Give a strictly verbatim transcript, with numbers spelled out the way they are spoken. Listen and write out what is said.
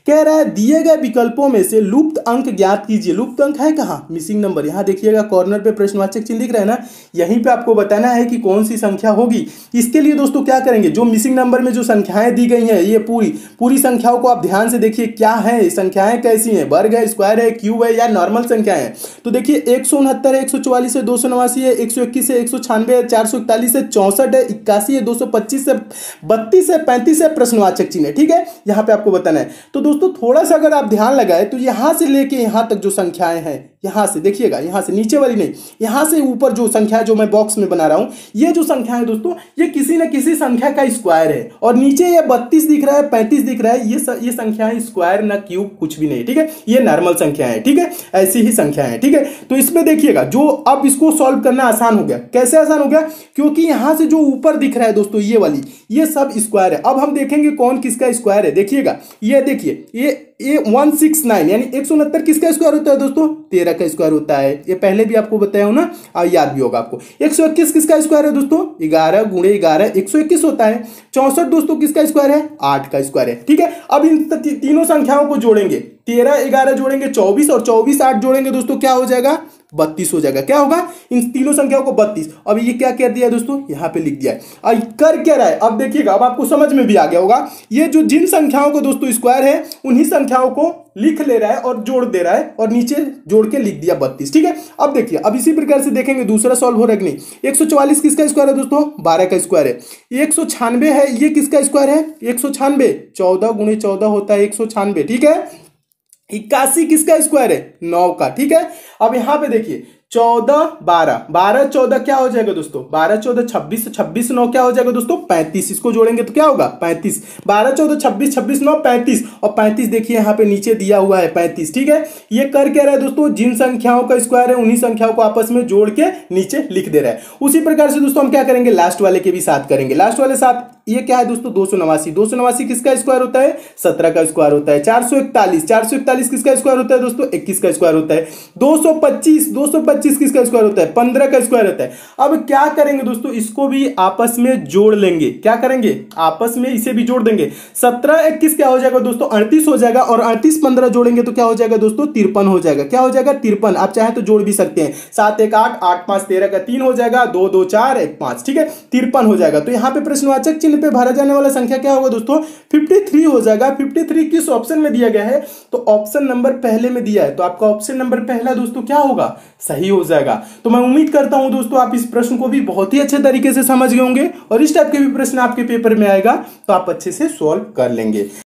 कह रहा है दिए गए विकल्पों में से लुप्त अंक ज्ञात कीजिए। लुप्त अंक है कहाँ, मिसिंग नंबर। यहाँ देखिएगा कॉर्नर पे प्रश्नवाचक चिन्ह दिख रहा है ना, यहीं पे आपको बताना है कि कौन सी संख्या होगी। इसके लिए दोस्तों क्या करेंगे, जो मिसिंग नंबर में जो संख्याएं दी गई हैं ये पूरी पूरी संख्याओं को आप ध्यान से देखिए क्या है, संख्याएं कैसी हैं, वर्ग है, स्क्वायर है, क्यूब है या नॉर्मल संख्याएं हैं। तो देखिए एक सौ उनहत्तर है, एक सौ चौवालीस है, दो सौ नवासी है, एक सौ इक्कीस है, एक सौ छियानवे है, चार सौ इकतालीस है, चौसठ है, इक्यासी है, दो सौ पच्चीस है, बत्तीस है, पैंतीस है, प्रश्नवाचक चिन्ह है। ठीक है, यहाँ पे आपको बताना है। तो दोस्तों थोड़ा सा अगर आप ध्यान लगाए तो यहाँ से लेके यहाँ तक जो संख्याएं हैं, यहाँ से देखिएगा, यहाँ से नीचे वाली नहीं, यहाँ से ऊपर जो संख्या जो मैं बॉक्स में बना रहा हूँ, ये जो संख्या है दोस्तों ये किसी न किसी संख्या का स्क्वायर है। और नीचे ये बत्तीस दिख रहा है, पैंतीस दिख रहा है, ये स, ये संख्याएं स्क्वायर ना क्यूब कुछ भी नहीं। ठीक है, ये नॉर्मल संख्या है। ठीक है, ऐसी ही संख्या है। ठीक है, तो इसमें देखिएगा जो अब इसको सॉल्व करना आसान हो गया। कैसे आसान हो गया, क्योंकि यहां से जो ऊपर दिख रहा है दोस्तों ये वाली, ये सब स्क्वायर है। अब हम देखेंगे कौन किसका स्क्वायर है। देखिएगा ये देखिए ये ये वन सिक्स नाइन यानी एक सौ उनहत्तर किसका स्क्वायर होता है दोस्तों, तेरह का स्क्वायर होता है। ये पहले भी आपको बताया हूं ना, और याद भी होगा आपको। एक सौ इक्कीस किसका स्क्वायर है दोस्तों, ग्यारह गुणे ग्यारह एक सौ इक्कीस होता है। चौसठ दोस्तों किसका स्क्वायर है, आठ का स्क्वायर है। ठीक है, अब इन ती, तीनों संख्याओं को जोड़ेंगे, तेरह ग्यारह जोड़ेंगे चौबीस और चौबीस आठ जोड़ेंगे दोस्तों क्या हो जाएगा, बत्तीस हो जाएगा। क्या होगा, इन तीनों संख्याओं को बत्तीस। अब ये क्या कर दिया दोस्तों, यहाँ पे लिख दिया है। अब कर क्या रहा है, अब देखिएगा, अब आपको समझ में भी आ गया होगा। ये जो जिन संख्याओं को दोस्तों स्क्वायर है उन्हीं संख्याओं को लिख ले रहा है और जोड़ दे रहा है और नीचे जोड़ के लिख दिया बत्तीस। ठीक है, अब देखिए, अब इसी प्रकार से देखेंगे दूसरा सॉल्व हो रहा है कि नहीं। एक सौ चौवालीस किसका स्क्वायर है दोस्तों, बारह का स्क्वायर है। एक सौ छियानवे है, ये किसका स्क्वायर है, एक सौ छियानवे, चौदह गुणे चौदह होता है एक सौ छियानवे। ठीक है, इक्यासी किसका स्क्वायर है, नौ का। ठीक है, अब यहां पे देखिए चौदह बारह, बारह चौदह क्या हो जाएगा दोस्तों, बारह चौदह छब्बीस, छब्बीस नौ क्या हो जाएगा दोस्तों, पैंतीस। इसको जोड़ेंगे तो क्या होगा, पैंतीस। बारह चौदह छब्बीस, छब्बीस नौ पैंतीस, और पैंतीस देखिए यहाँ पे नीचे दिया हुआ है पैंतीस। ठीक है, ये कर क्या रहा है दोस्तों, जिन संख्याओं का स्क्वायर है उन्हीं संख्याओं को आपस में जोड़ के नीचे लिख दे रहा है। उसी प्रकार से दोस्तों हम क्या करेंगे, लास्ट वाले के भी साथ करेंगे। लास्ट वाले साथ ये क्या है दोस्तों, दो सौ नवासी, दो सौ नवासी किसका स्क्वायर होता है, सत्रह का स्क्वायर होता है। चार सौ इकतालीस, चार सौ इकतालीस किसका स्क्वायर होता है दोस्तों, इक्कीस का स्क्वायर होता है। दो सौ पच्चीस, दो सौ पच्चीस किसका स्क्वायर होता है, पंद्रह का स्क्वायर होता है। अब क्या करेंगे दोस्तों, इसको भी आपस में जोड़ लेंगे। क्या करेंगे, आपस में इसे भी जोड़ देंगे। सत्रह इक्कीस क्या हो जाएगा दोस्तों, अड़तीस हो जाएगा, और अड़तीस पंद्रह जोड़ेंगे तो क्या हो जाएगा दोस्तों, तिरपन हो जाएगा। क्या हो जाएगा, तिरपन। आप चाहे तो जोड़ भी सकते हैं, सात एक आठ, आठ पांच तेरह का तीन हो जाएगा, दो दो चार एक पांच। ठीक है, तिरपन हो जाएगा। तो यहाँ पे प्रश्नवाचक चिन्ह पे भरा जाने वाला संख्या क्या होगा दोस्तों, तिरेपन हो जाएगा। तिरेपन किस ऑप्शन में दिया गया है, तो ऑप्शन नंबर पहले में दिया है, तो आपका ऑप्शन नंबर पहला दोस्तों क्या होगा, सही हो जाएगा। तो मैं उम्मीद करता हूं दोस्तों आप इस प्रश्न को भी बहुत ही अच्छे तरीके से समझ गए होंगे, और इस टाइप के भी प्रश्न आपके पेपर में आएगा तो आप अच्छे से सॉल्व कर लेंगे।